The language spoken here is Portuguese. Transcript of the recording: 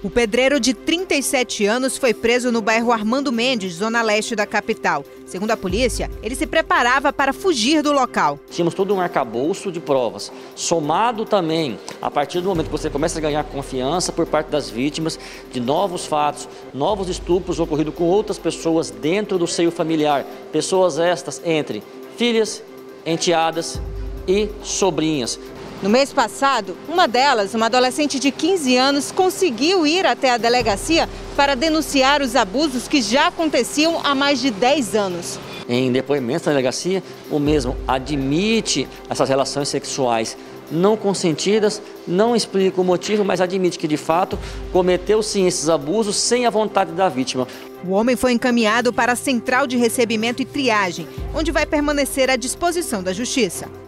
O pedreiro de 37 anos foi preso no bairro Armando Mendes, zona leste da capital. Segundo a polícia, ele se preparava para fugir do local. Tínhamos todo um arcabouço de provas, somado também, a partir do momento que você começa a ganhar confiança por parte das vítimas, de novos fatos, novos estupros ocorridos com outras pessoas dentro do seio familiar. Pessoas estas entre filhas, enteadas e sobrinhas. No mês passado, uma delas, uma adolescente de 15 anos, conseguiu ir até a delegacia para denunciar os abusos que já aconteciam há mais de 10 anos. Em depoimento na delegacia, o mesmo admite essas relações sexuais não consentidas, não explica o motivo, mas admite que, de fato, cometeu sim esses abusos sem a vontade da vítima. O homem foi encaminhado para a Central de Recebimento e Triagem, onde vai permanecer à disposição da Justiça.